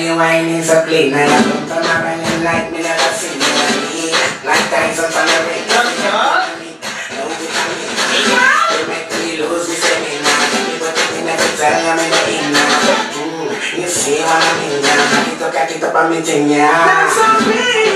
you whining so clean. Now you come to my running like me never seen you. Like Tyson on the ring. No vitamin. You make me lose me stamina. People thinking that you tell me no inna. You see what I mean? Gatito pa mi tinya. That's so big.